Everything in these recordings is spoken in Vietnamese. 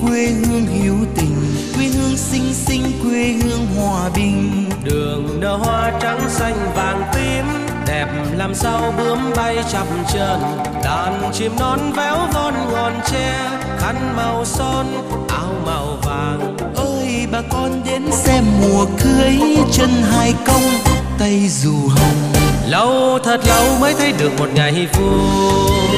quê hương hiếu tình, quê hương xinh xinh, quê hương hòa bình. Đường nở hoa trắng xanh vàng tím, đẹp làm sao bướm bay chập chờn. Đàn chim non véo von ngọn tre, khăn màu son áo màu vàng. Ơi bà con đến xem mùa cưới, chân hai cong tay dù hồng. Lâu thật lâu mới thấy được một ngày vui.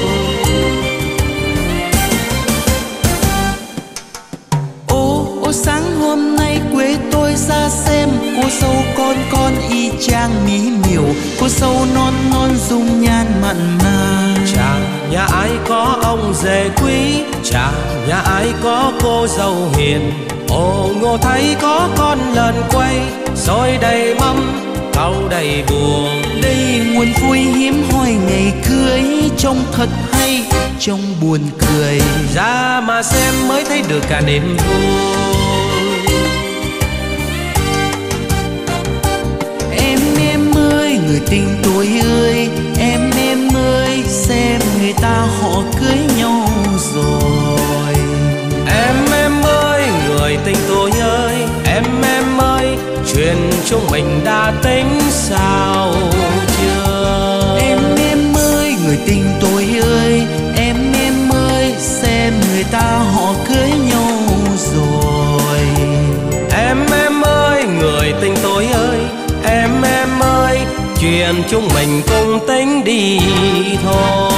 Ô sáng hôm nay quê tôi ra xem, cô dâu con y chang mỹ miều, cô dâu non non dung nhan mặn mà. Chàng nhà ai có ông rể quý, chàng nhà ai có cô dâu hiền. Ồ ngô thấy có con lợn quay, xôi đầy mâm cau đầy buồn. Đây nguồn vui hiếm hoi ngày cưới, trông thật hay trông buồn cười. Ra mà xem mới thấy được cả niềm vui. Em ơi người tình tôi ơi, em ơi xem người ta họ cưới nhau rồi. Em ơi người tình tôi ơi, em ơi chuyện chúng mình đã tính sao chưa? Em ơi người tình tôi ơi, em ơi xem người ta họ cưới nhau rồi. Em ơi người tình tôi ơi, em ơi chuyện chúng mình cùng tính đi thôi.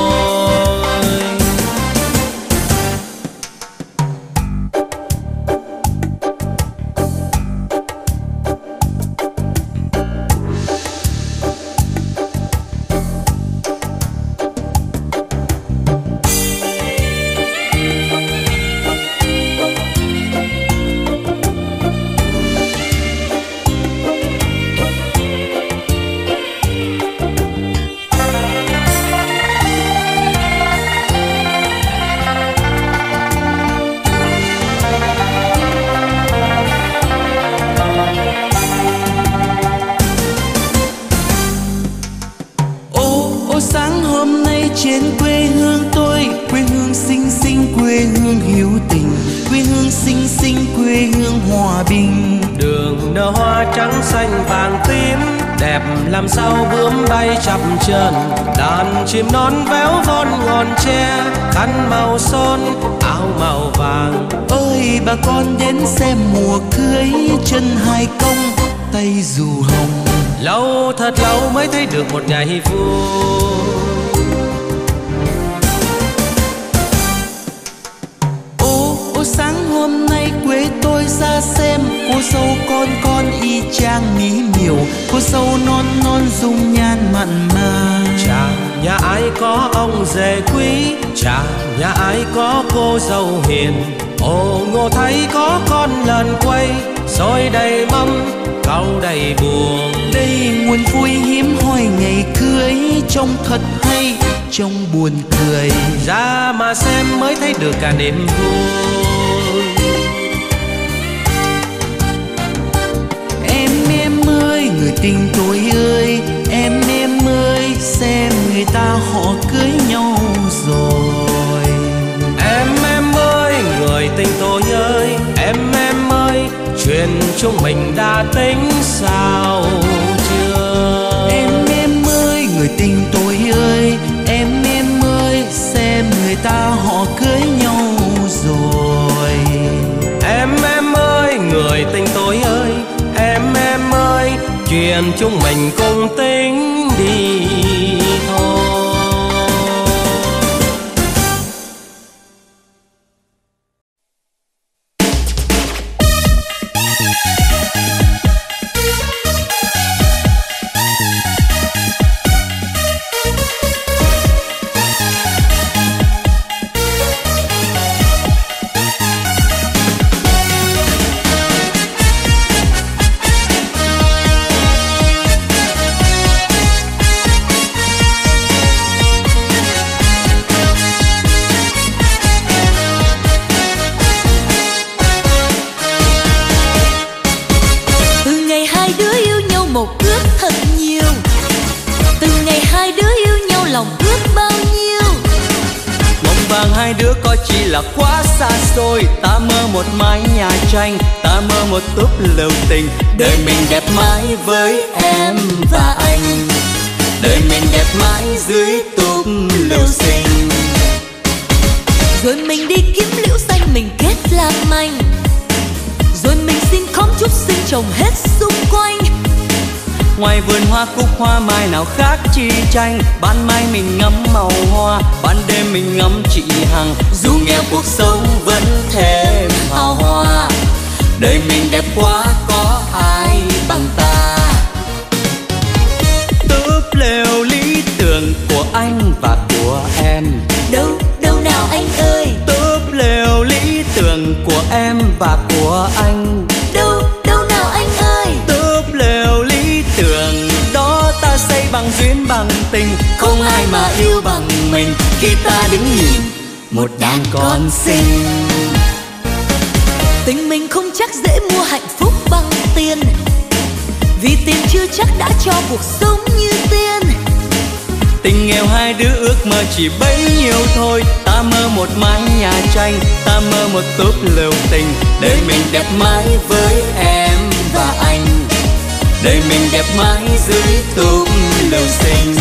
Sáng hôm nay trên quê hương tôi, quê hương xinh xinh, quê hương hiếu tình, quê hương xinh xinh, quê hương hòa bình. Đường nở hoa trắng xanh vàng tím, đẹp làm sao bướm bay chập chờn. Đàn chim non véo von ngọn tre, khăn màu son áo màu vàng. Ơi bà con đến xem mùa cưới, chân hai cong tay dù hồng. Lâu thật lâu mới thấy được một ngày vui. Ô sáng hôm nay quê tôi ra xem, cô dâu con y chang mỹ miều, cô dâu non non dung nhan mặn mà. Chàng nhà ai có ông rể quý, chàng nhà ai có cô dâu hiền. Ồ ngô thấy có con lợn quay, xôi đầy mâm cau đầy buồn. Đây nguồn vui hiếm hoi ngày cưới, trông thật hay trông buồn cười. Ra mà xem mới thấy được cả niềm vui. Em ơi người tình tôi ơi, em ơi xem người ta họ cưới nhau rồi. Em ơi người tình tôi ơi, em ơi chuyện chúng mình đã tính sao chưa? Em ơi người tình tôi ơi, em ơi xem người ta họ cưới nhau rồi. Em ơi người tình tôi ơi, em ơi chuyện chúng mình cùng tính đi thôi. đứa có chỉ là quá xa xôi. Ta mơ một mái nhà tranh, ta mơ một túp lều tình. Đời mình đẹp mãi với em và anh, đời mình đẹp mãi dưới túp lều xinh. Rồi mình đi kiếm liễu xanh mình kết làm anh, rồi mình xin khóm trúc xinh trồng hết xung quanh. Ngoài vườn hoa cúc hoa mai nào khác chi tranh. Ban mai mình ngắm màu hoa, ban đêm mình ngắm chị Hằng. Dù nghèo cuộc sống vẫn thêm hào hoa, đời mình đẹp quá có ai bằng ta. Túp lều lý tưởng của anh và của em. Đâu đâu nào anh ơi. Túp lều lý tưởng của em và của anh. Đâu đâu nào anh ơi. Túp lều lý tưởng đó ta xây bằng duyên bằng tình. Không ai mà yêu bằng mình khi ta đứng nhìn một đàn con xinh. Tình mình không chắc dễ mua hạnh phúc bằng tiền, vì tiền chưa chắc đã cho cuộc sống như tiên. Tình nghèo hai đứa ước mơ chỉ bấy nhiêu thôi. Ta mơ một mái nhà tranh, ta mơ một túp lều tình. Đời mình đẹp mãi với em và anh, đời mình đẹp mãi dưới túp lều xinh.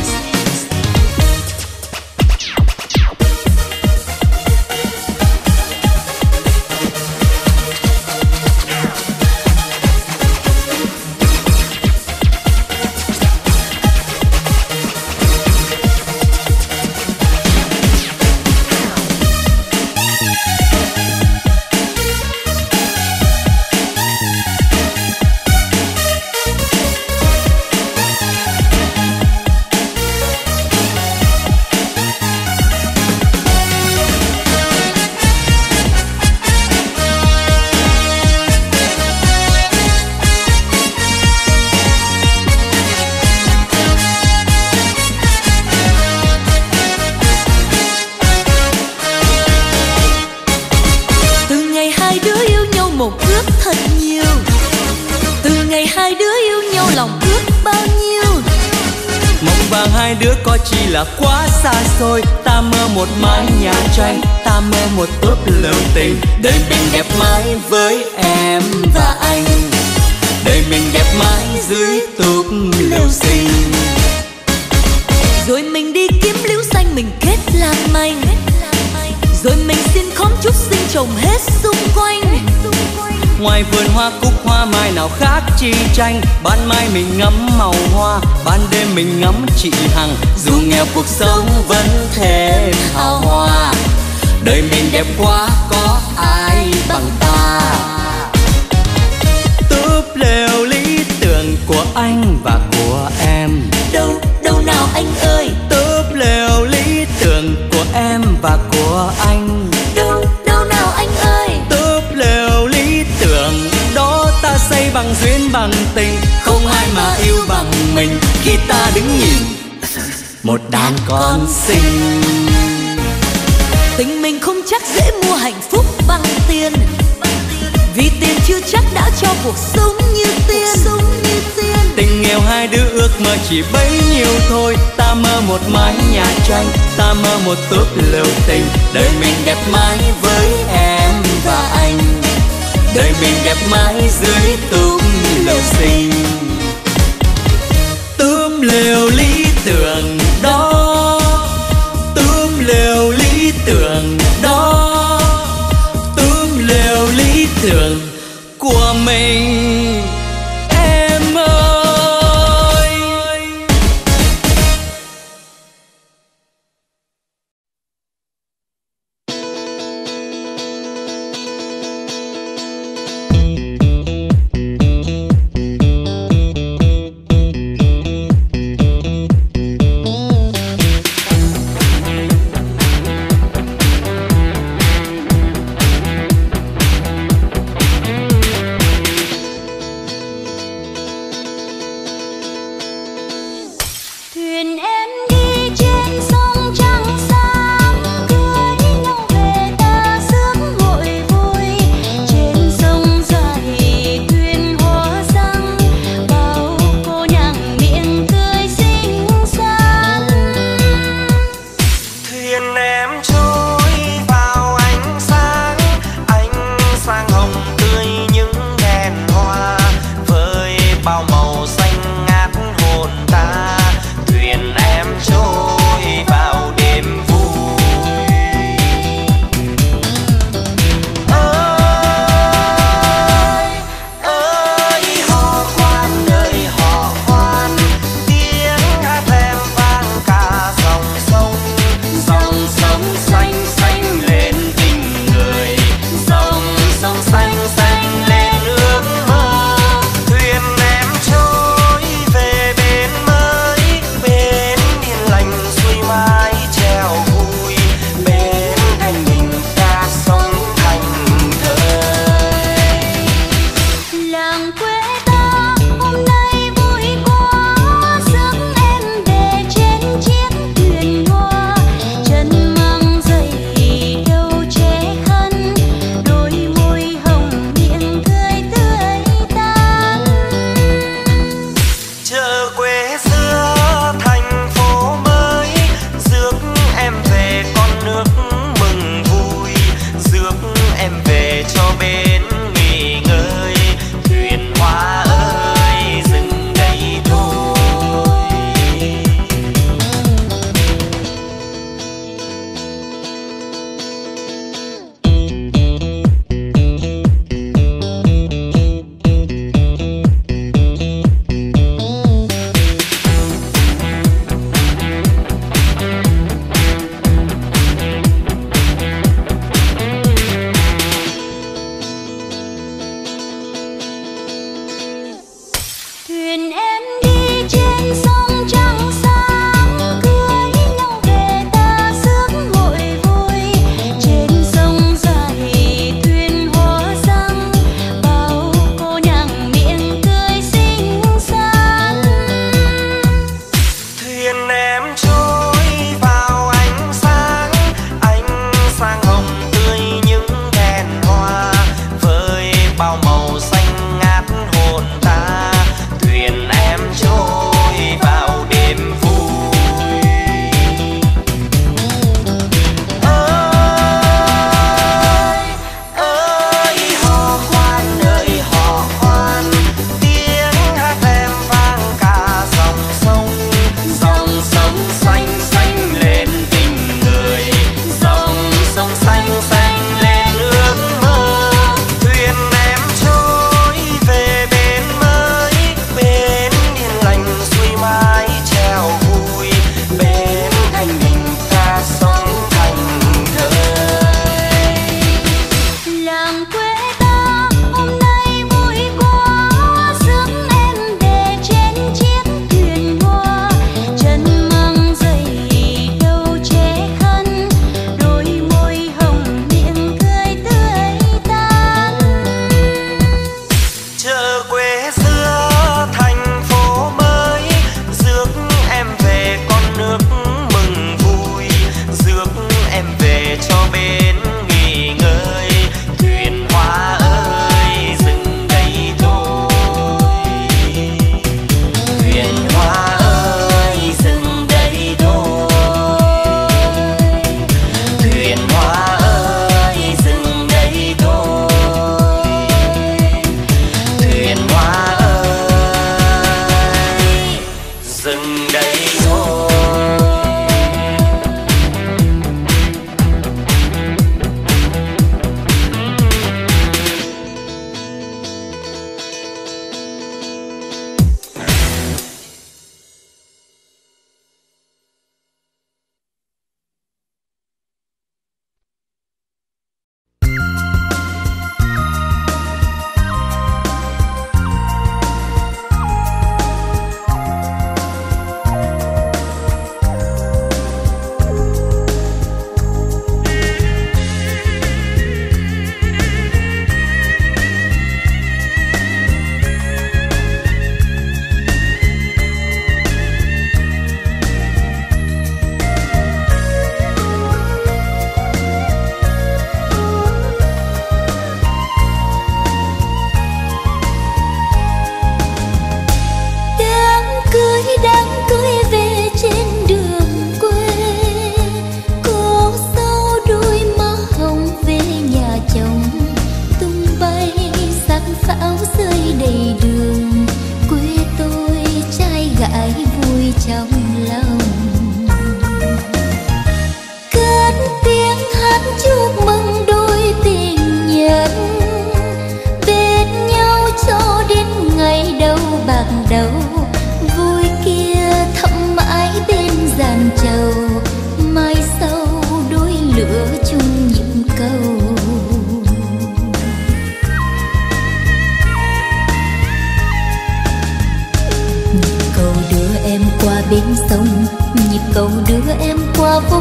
Hai đứa có chi là quá xa xôi. Ta mơ một mái nhà tranh, ta mơ một túp lều tình. Đời mình đẹp mãi với em và anh, đời mình đẹp mãi dưới túp lều xinh. Rồi mình đi kiếm liễu xanh mình kết làm anh, rồi mình xin khóm trúc xinh trồng hết xung quanh. Ngoài vườn hoa cúc hoa mai nào khác chi tranh. Ban mai mình ngắm màu hoa, ban đêm mình ngắm chị Hằng. Dù nghèo cuộc sống vẫn thêm hào hoa, đời mình đẹp quá có ai bằng ta. Túp lều lý tưởng của anh và của em. Đâu đâu nào anh ơi. Túp lều lý tưởng của em và của anh. Đâu đâu nào anh ơi. Túp lều lý tưởng đó ta xây bằng duyên bằng tình. Không ai mà yêu bằng mình khi ta đứng nhìn một đàn con xinh. Tình mình không chắc dễ mua hạnh phúc bằng tiền, vì tiền chưa chắc đã cho cuộc sống như tiên. Tình nghèo hai đứa ước mơ chỉ bấy nhiêu thôi. Ta mơ một mái nhà tranh, ta mơ một túp lều tình. Đời mình đẹp mãi với em và anh, đời mình đẹp mãi dưới túp lều xinh. Túp lều lý tưởng đó, túp lều lý tưởng đó, túp lều lý tưởng của mình em ơi.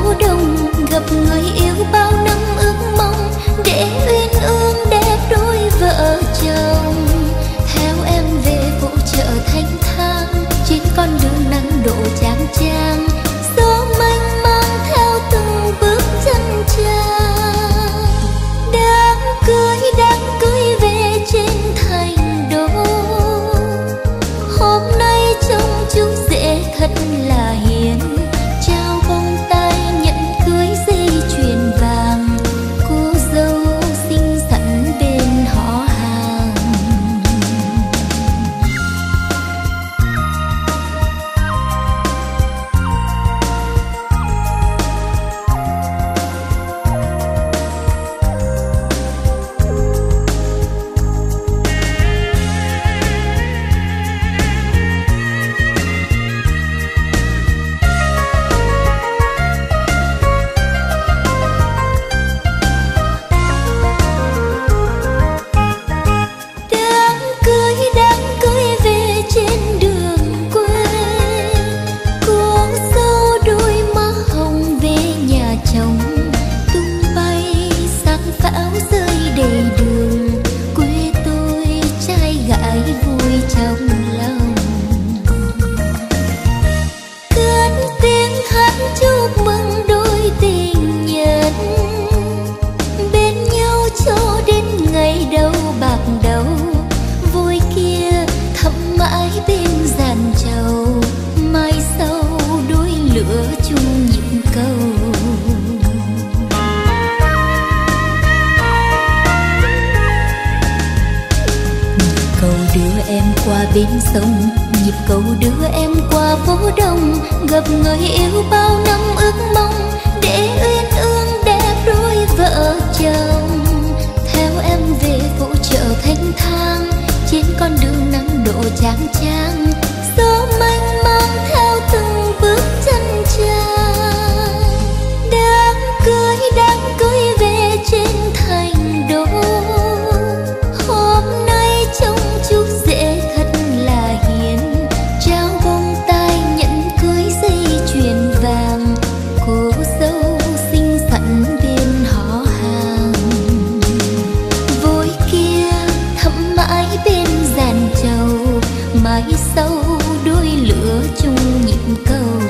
đông, gặp người yêu bao năm ước mong để uyên ương đẹp đôi vợ chồng. Theo em về phố chợ thanh thang, trên con đường nắng đổ chang chang, gió mênh mang theo từng bước chân chàng. Đám cưới về trên thành đô, hôm nay trông chú rể thật là hiền, trao vòng tay nhận cưới dây chuyền vàng, cô dâu xinh xắn bên họ hàng. Đám cưới về trên đường quê, cô dâu đôi má hồng về nhà chồng, tung bay sắc pháo rơi đầy đường, quê tôi trai gái vui trong lòng. Cất tiếng hát chúc mừng đôi tình nhân, bên nhau cho đến ngày đầu bạc đầu, vui kia thắm mãi bên giàn trầu, mai sau đôi lửa chung nhịp cầu. Cầu đưa em qua bên sông, nhịp cầu đưa em qua phố đông, gặp người yêu bao năm ước mong để uyên ương đẹp đôi vợ chồng. Theo em về phố chợ thanh thang, trên con đường nắng đổ chang chang, gió mênh mang theo từng bước chân chàng. Đám cưới về trên thành đô, hôm nay trông chú rể thật là hiền, trao vòng tay nhận cưới dây chuyền vàng, cô dâu xinh xắn bên họ hàng. Vui kia thắm mãi bên giàn trầu, mai sau đôi lửa chung nhịp cầu.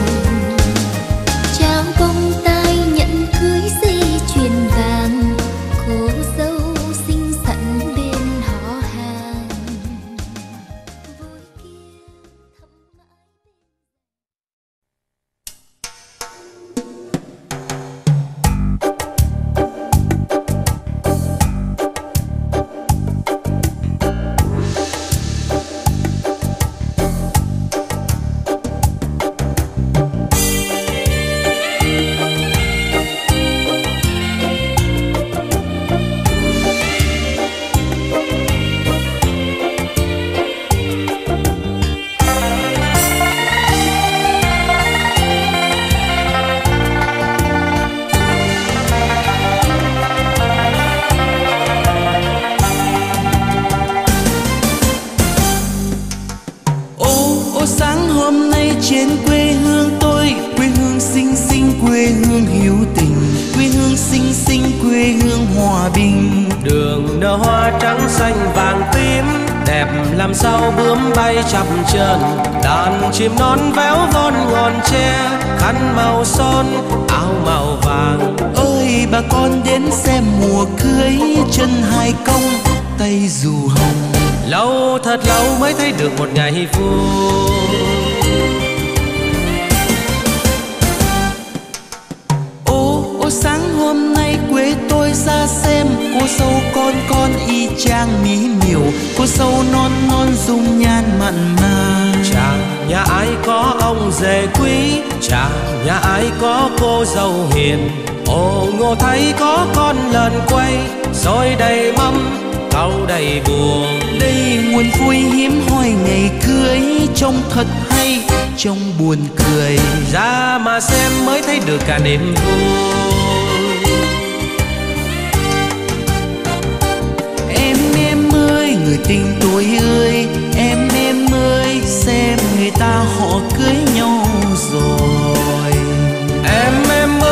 Trao vòng tay nhận cưới dây chuyền vàng, cô dâu xinh xắn bên họ hàng. Vui kia thắm mãi. Sáng hôm nay trên quê hương tôi, quê hương xinh xinh, quê hương hiếu tình, quê hương xinh xinh, quê hương hòa bình. Đường nở hoa trắng xanh vàng tím, đẹp làm sao bướm bay chập chờn, đàn chim non véo von ngọn tre, khăn màu son áo màu vàng. Ơi bà con đến xem mùa cưới, chân hai cong tay dù hồng. Lâu thật lâu mới thấy được một ngày vui. Ô sáng hôm nay quê tôi ra xem, cô dâu con y chang mỹ miều, cô dâu non dung nhan mặn mà. Chàng nhà ai có ông rể quý, chàng nhà ai có cô dâu hiền. Ồ ngô thấy có con lợn quay, xôi đầy mâm cau đầy buồn. Đây nguồn vui hiếm hoi ngày cưới, trông thật hay trông buồn cười. Ra mà xem mới thấy được cả niềm vui. Em ơi người tình tôi ơi, em ơi xem người ta họ cưới nhau rồi. Em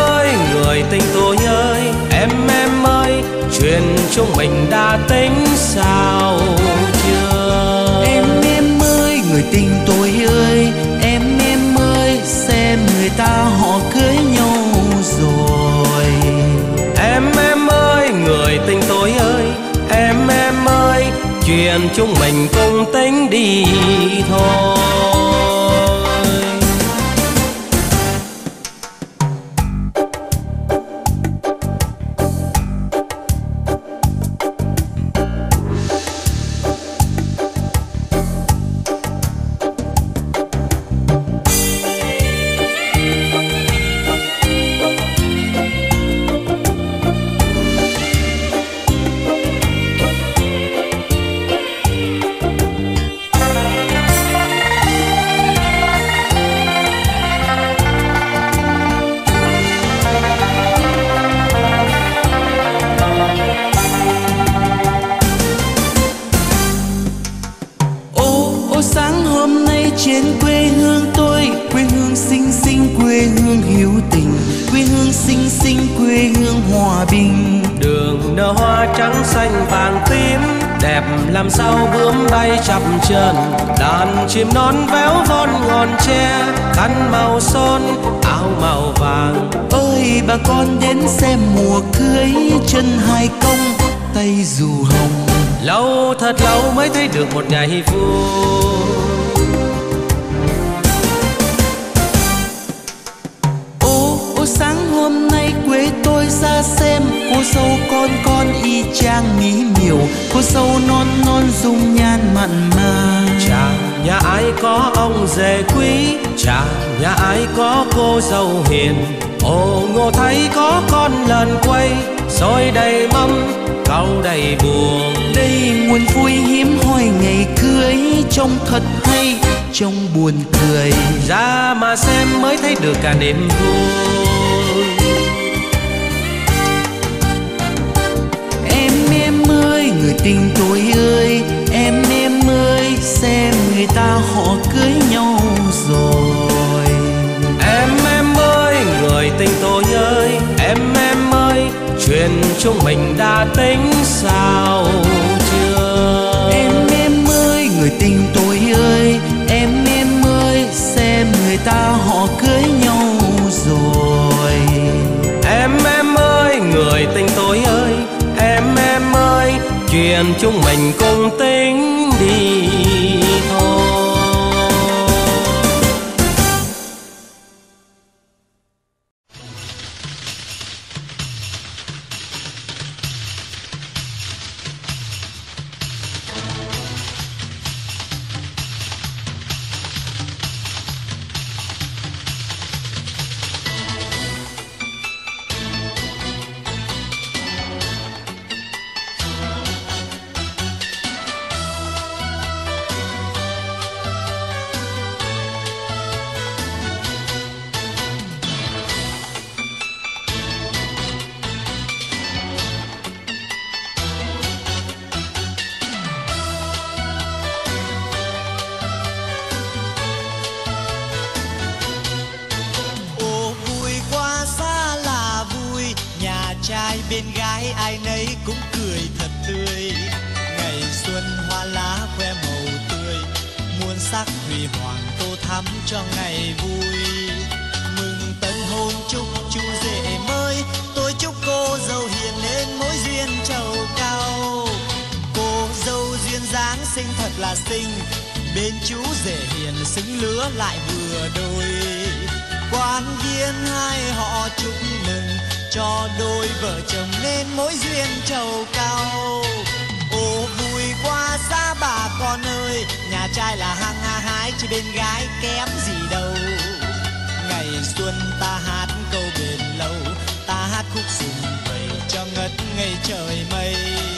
chúng mình đã tính sao chưa? Em ơi người tình tôi ơi, em ơi xem người ta họ cưới nhau rồi. Em ơi người tình tôi ơi, em ơi chuyện chúng mình cùng tính đi thôi. Sáng hôm nay trên quê hương tôi, quê hương xinh xinh, quê hương hiếu tình, quê hương xinh xinh, quê hương hòa bình. Đường nở hoa trắng xanh vàng tím, đẹp làm sao bướm bay chập chờn. Đàn chim non véo von ngọn tre, khăn màu son áo màu vàng. Ơi bà con đến xem mùa cưới, chân hai công tay dù hồng. Lâu thật lâu mới thấy được một ngày vui. Ô sáng hôm nay quê tôi ra xem, cô dâu con y chang mỹ miều, cô dâu non non dung nhan mặn mà. Chàng nhà ai có ông rể quý, chàng nhà ai có cô dâu hiền. Ồ ngô thấy có con lợn quay, xôi đầy mâm cau đầy buồn. Đây nguồn vui hiếm hoi ngày cưới, trông thật hay trông buồn cười. Ra mà xem mới thấy được cả niềm vui. Em ơi người tình tôi ơi, em ơi xem người ta họ cưới nhau rồi. Em ơi người tình tôi ơi, em ơi chuyện chúng mình đã tính sao chưa? Em ơi người tình tôi ơi, em ơi xem người ta họ cưới nhau rồi. Em ơi người tình tôi ơi, em ơi chuyện chúng mình cùng tính đi thôi. bên gái ai nấy cũng cười thật tươi. Ngày xuân hoa lá khoe màu tươi, muôn sắc huy hoàng tô thắm cho ngày vui. Mừng tân hôn chúc chú rể mới, tôi chúc cô dâu hiền nên mối duyên trầu cao. Cô dâu duyên dáng xinh thật là xinh, bên chú rể hiền xứng lứa lại vừa đôi. Quan viên hai họ chúc mừng cho đôi vợ chồng nên mối duyên trầu cao. Ô vui quá xa bà con ơi, nhà trai là hăng hái chứ bên gái kém gì đâu. Ngày xuân ta hát câu bền lâu, ta hát khúc sum vầy cho ngất ngây trời mây.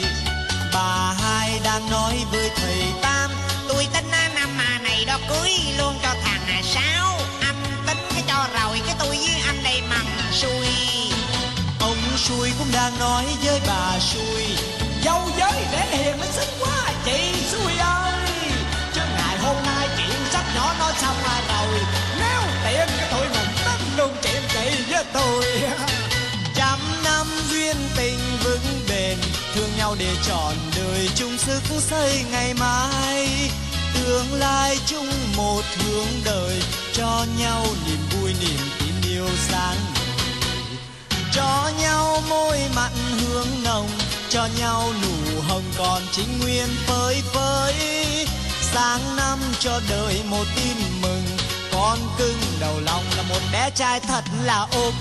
Bà hai đang nói với thầy Tam, tôi tính năm mà này đó cưới luôn cho thằng Sáu. Anh tính cái cho rồi cái tôi với anh đây mằng xui. Ông xui cũng đang nói với bà xui, dâu giới để hiền mới xinh quá chị xui ơi. chứ ngày hôm nay chuyện sách nhỏ nói xong rồi, nếu tiện cái tụi mình tính luôn chuyện chị với tôi. trăm năm duyên tình vững bền, thương nhau nhau để trọn đời chung sức xây ngày mai. Tương lai chung một hướng đời, cho nhau niềm vui niềm tin yêu sáng ngời. Cho nhau môi mặn hương nồng, cho nhau nụ hồng còn chính nguyên phơi phới. Sáng năm cho đời một tin mừng, con cưng đầu lòng là một bé trai thật là ok.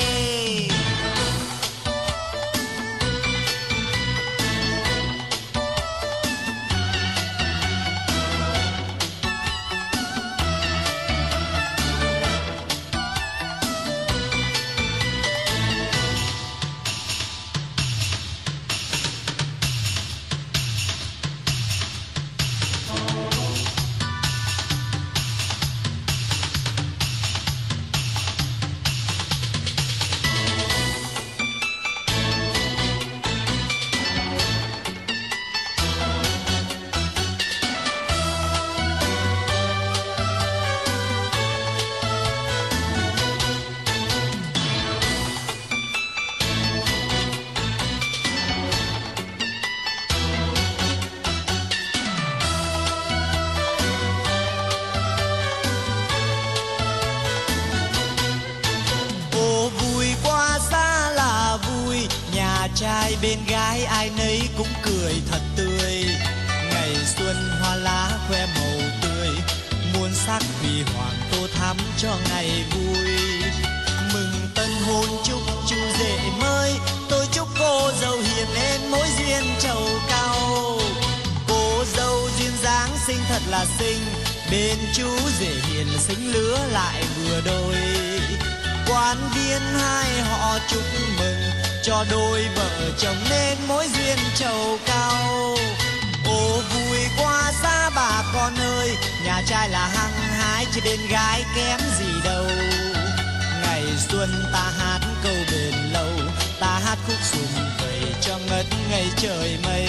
Trai bên gái ai nấy cũng cười thật tươi. Ngày xuân hoa lá khoe màu tươi, muôn sắc huy hoàng tô thắm cho ngày vui. Mừng tân hôn chúc chú rể mới, tôi chúc cô dâu hiền lên mối duyên trầu cao. Cô dâu duyên dáng xinh thật là xinh, bên chú rể hiền là xinh lứa lại vừa đôi. Quan viên hai họ chúc mừng, cho đôi vợ chồng nên mối duyên trầu cao. Ô vui quá xa bà con ơi, nhà trai là hăng hái chứ bên gái kém gì đâu. Ngày xuân ta hát câu bền lâu, ta hát khúc sum về cho ngất ngây trời mây.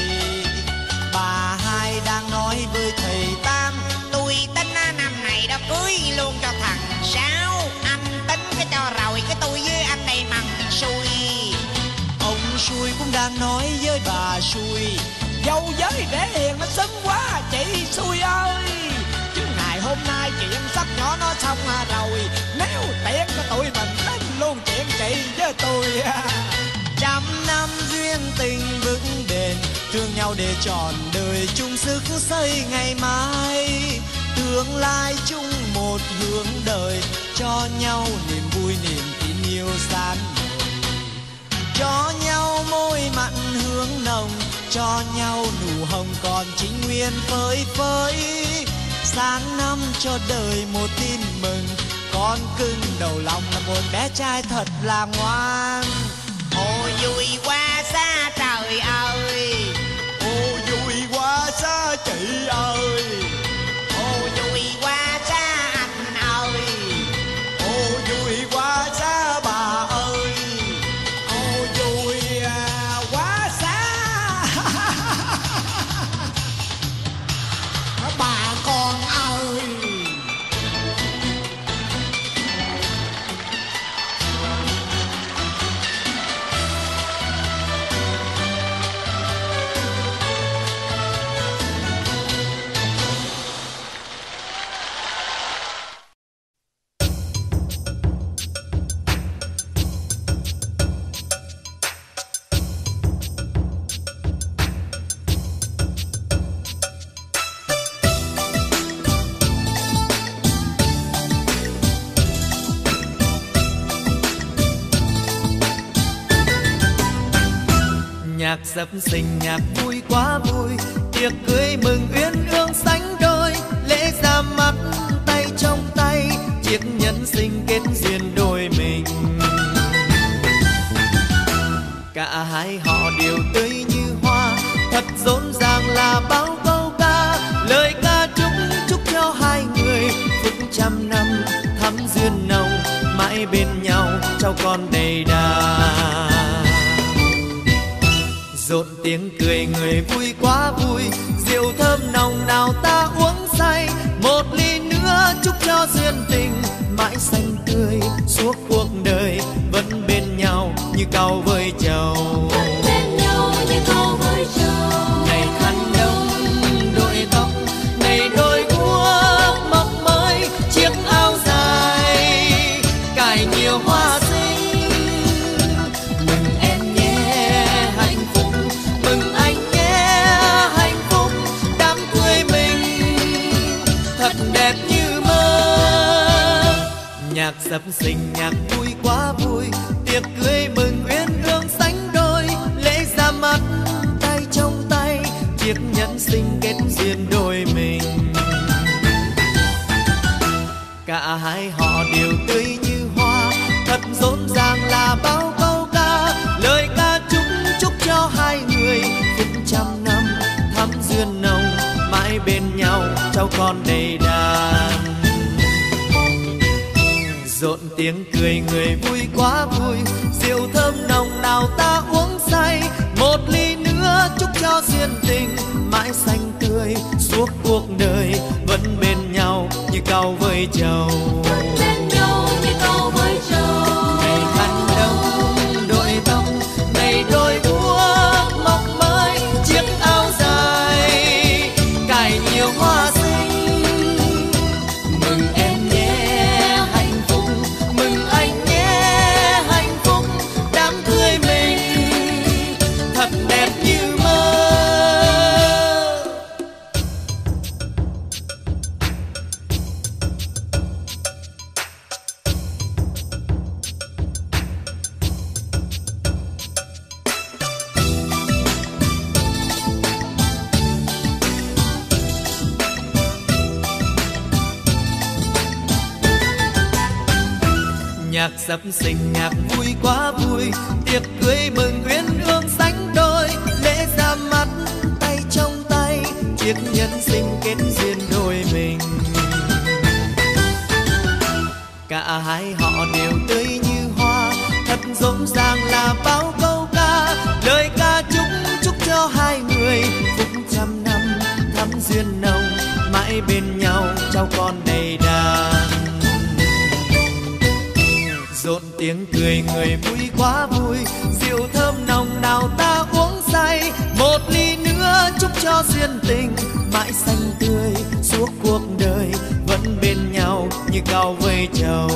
Bà hai đang nói với thầy Tam, tôi tính năm này đó cưới luôn cho thằng Sáu. Anh tính cái cho rồi cái tôi với anh này mằng xui. Ông xui cũng đang nói với bà xui, dâu với để hiền nó xứng quá chị xui ơi. Chứ ngày hôm nay chuyện sắp nhỏ nó xong rồi, nếu tiện cho tụi mình tính luôn chuyện chị với tôi. Trăm năm duyên tình vững bền, thương nhau để trọn đời chung sức xây ngày mai. Tương lai chung một hướng đời, cho nhau niềm vui niềm tin yêu sáng ngời. Cho nhau môi mặn hương nồng, cho nhau nụ hồng còn chính nguyên phơi phới. Sáng năm cho đời một tin mừng, con cưng đầu lòng là một bé trai thật là ngoan. Ôi vui quá xa trời ơi, ô vui quá xa chị ơi, ô vui quá xa anh ơi, ô vui quá xa bà ơi, ô vui quá xa bà con ơi. Nhạc sập sình nhạc vui quá vui, tiệc cưới mừng uyên ương sánh đôi. Lễ ra mắt tay trong tay, chiếc nhẫn sinh kết duyên đôi mình. Cả hai họ đều tươi như hoa, thật rộn ràng là bao câu ca. Lời ca chúc cho hai người phúc trăm năm thắm duyên nồng, mãi bên nhau cháu con đầy đà. Rộn tiếng cười người vui quá vui, rượu thơm nồng nào ta uống say. Một ly nữa chúc cho duyên tình mãi xanh tươi suốt cuộc đời, vẫn bên nhau như cau với trầu. Vẫn bên nhau như cau với Nhạc sập sình nhạc vui quá vui, tiệc cưới mừng uyên ương sánh đôi, lễ ra mắt tay trong tay, chiếc nhẫn sinh kết duyên đôi mình. Cả hai họ đều tươi như hoa, thật rộn ràng là bao câu ca, lời ca chúc cho hai người phút trăm năm thắm duyên nồng, mãi bên nhau cháu con đầy đàn. Rộn tiếng cười người vui quá vui, rượu thơm nồng nào ta uống say, một ly nữa chúc cho duyên tình mãi xanh tươi suốt cuộc đời, vẫn bên nhau như cau với trầu. Ngày khăn đông đội tóc, ngày đôi guốc mọc mới chiếc áo dài cài nhiều hoa xinh. Mừng em nhé hạnh phúc, mừng anh nhé hạnh phúc, đám cưới mình thật đẹp như mơ. Nhạc sập sình nhạc vui quá vui, tiệc cưới mừng uyên ương sánh đôi, lễ ra mắt tay trong tay, chiếc nhẫn sinh kết duyên đôi mình. Cả hai họ đều tươi như hoa, thật rộn ràng là bao câu ca, lời ca chúc cho hai người phúc trăm năm thắm duyên nồng, mãi bên nhau cháu con đầy đàn. Rộn tiếng cười người vui quá vui, rượu thơm nồng nào ta uống say, một ly nữa chúc cho duyên tình mãi xanh tươi suốt cuộc đời, vẫn bên nhau như cau với trầu.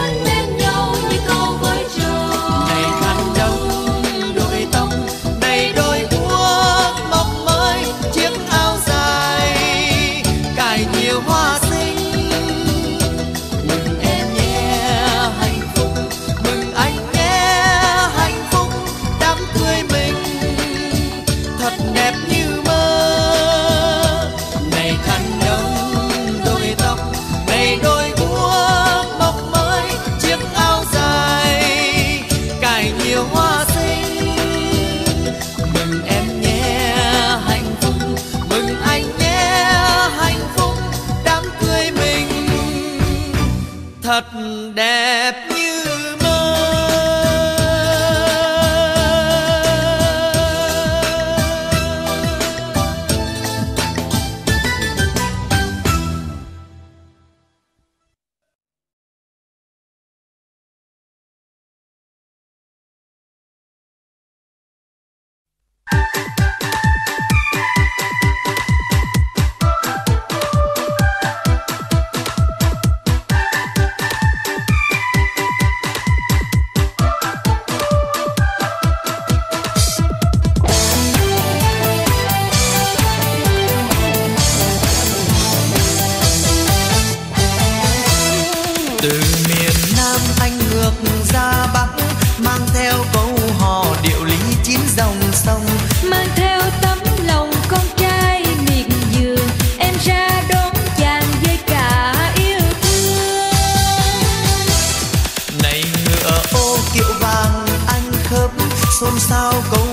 Này khăn đông đội tóc, này đôi guốc mọc mới chiếc áo dài cài nhiều hoa xinh. Mừng em nhé hạnh phúc, mừng anh nhé hạnh phúc, đám cưới mình thật đẹp như mơ. Này khăn đông đôi tóc, này đôi guốc mọc mới chiếc áo dài cài nhiều hoa xinh. Mừng em nhé hạnh phúc, mừng anh nhé hạnh phúc, đám cưới mình thật đẹp như mơ. Từ miền Nam anh ngược ra Bắc, mang theo câu hò điệu lý chín dòng sông, mang theo tấm lòng con trai miệt vườn, em ra đón chàng với cả yêu thương. này ngựa ô kiệu vàng anh khớp xôn xao câu